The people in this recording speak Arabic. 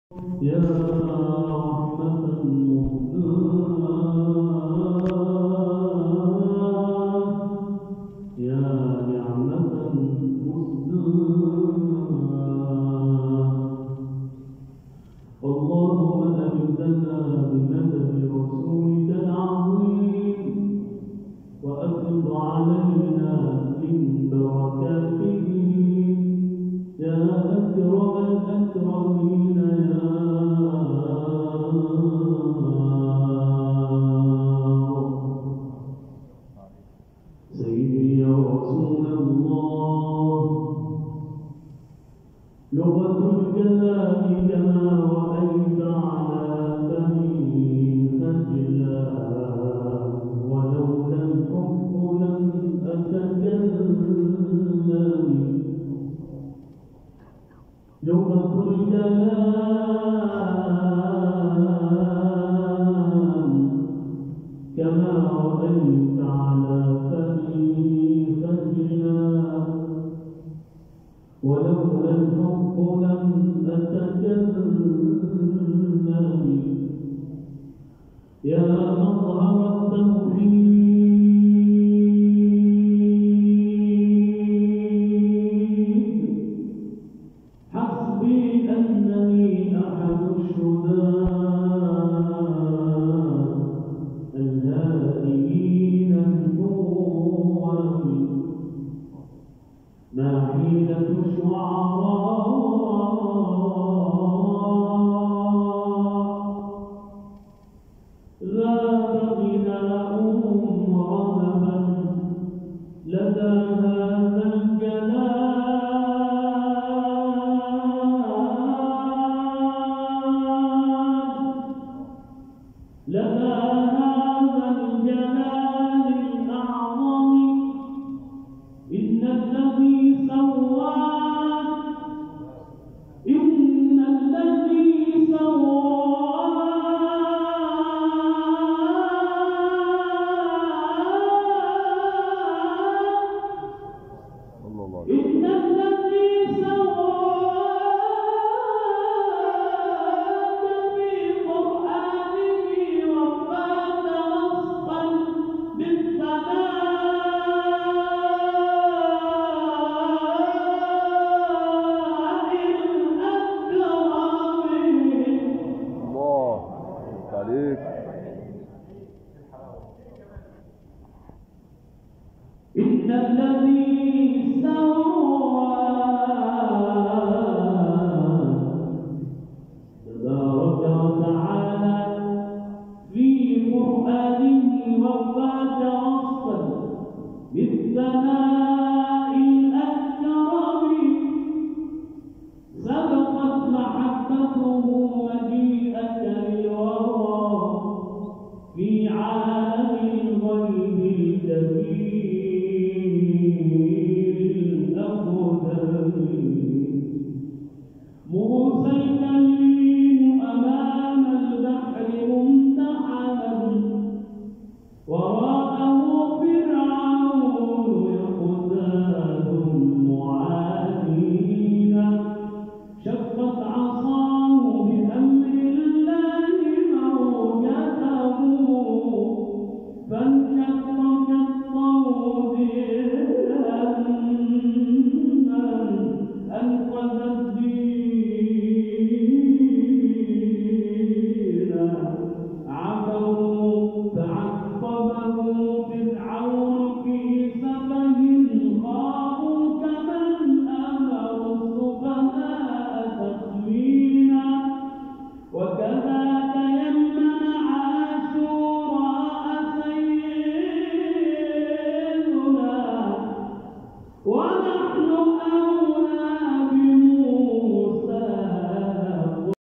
يا رحمة مهداة يا نعمة مسداة اللهم أمدنا بمدد رسولك العظيم وأفض علينا من بركاته يا أكرم الأكرمين يا سيدي يا رسول الله لغة الكلام كما رأيت على فمي خجلا ولولا الحب لم أتكلم لغة الكلام كما رأيت على فمي خجلا ولولا الحب لم أتكلم يا مظهر التوحيد حسبي أنني أحد الشهداء الهادئين النوم ما حيلة الشعراء ذاك غناؤهم رهبا لدى هذا الجلال لدى هذا الجلال الأعظم إن الذي سواك إن الذي سواك إن الذي سواك في قرآنه وفات وصفا بالثناء الأكرم الله عليك. إن الذي